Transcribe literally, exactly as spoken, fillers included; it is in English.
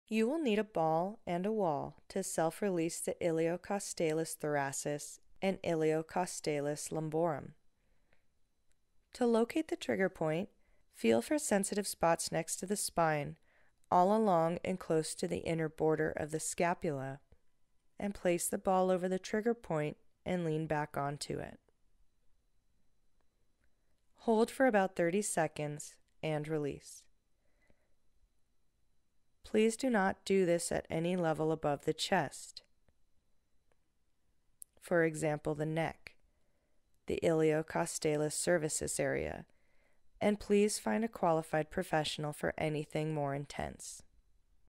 You will need a ball and a wall to self-release the Illiocostalis thoracis and Illiocostalis lumborum. To locate the trigger point, feel for sensitive spots next to the spine, all along and close to the inner border of the scapula, and place the ball over the trigger point and lean back onto it. Hold for about thirty seconds and release. Please do not do this at any level above the chest. For example, the neck, the Illiocostalis cervicis area, and please find a qualified professional for anything more intense.